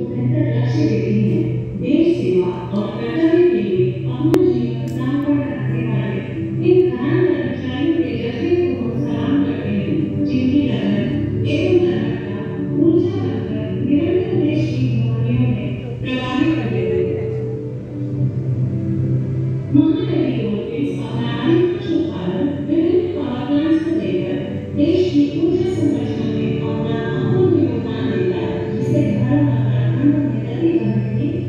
बेहतर लक्ष्य देती हैं। देश सेवा और कर्तव्य के लिए अपना जीवन समर्पण करने वाले इन खदान कर्मचारियों के जज्बे को हम सलाम करते हैं, जिनकी लगन एवं तन्मयता ऊर्जा बनकर निरंतर देश की भवानियों में प्रवाहित कर देती है। महानदी रोडवेज अपना अधिकांश उत्पादन विभिन्न पावर प्लांट्स को देकर देश की ऊर्जा संरचना में अपना अमूल्य योगदान देता है, जिससे घरों और कारखानों में गति बढ़ने में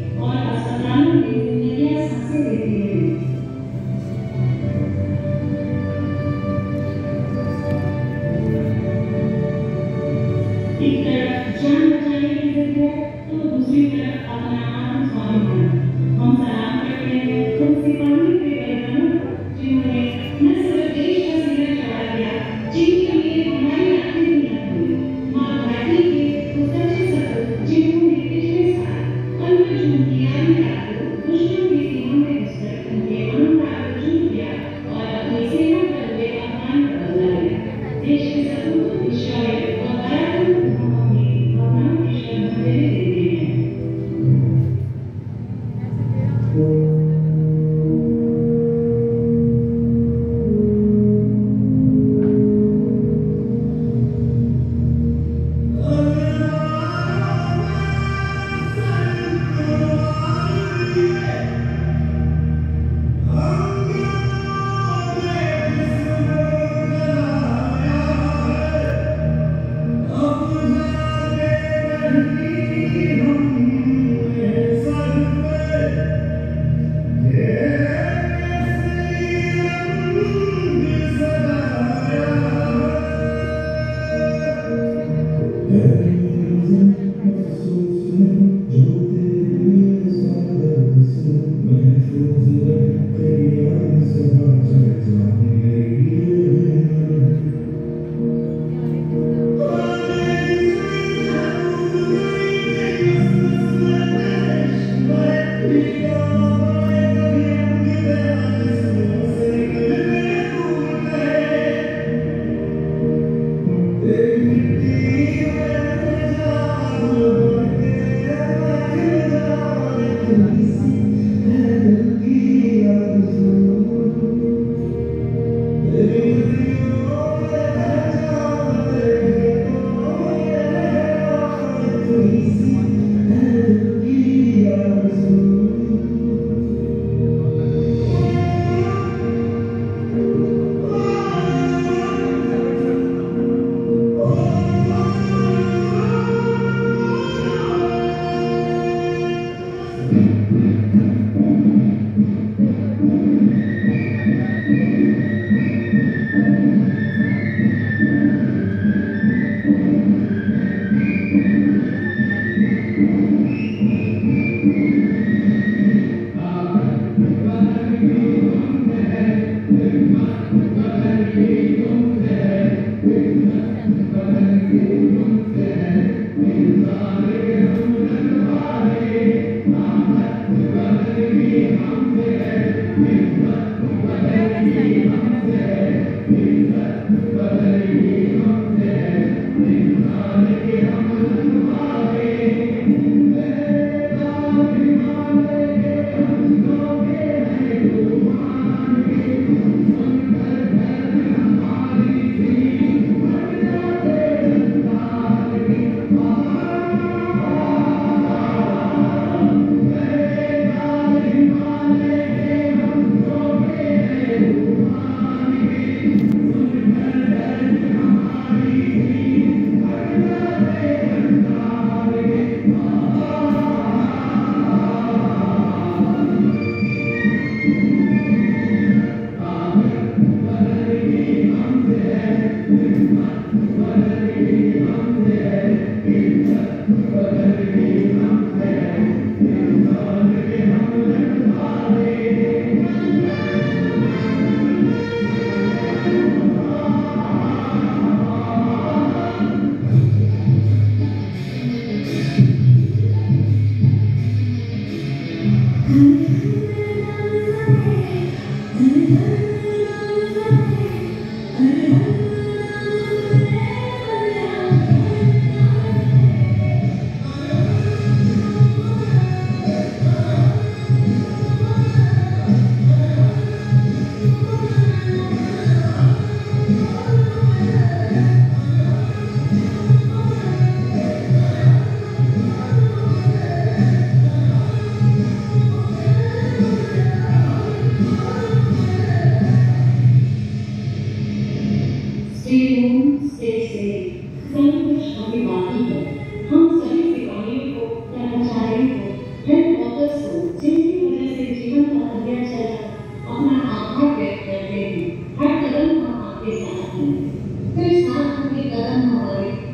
कदम न बढ़े।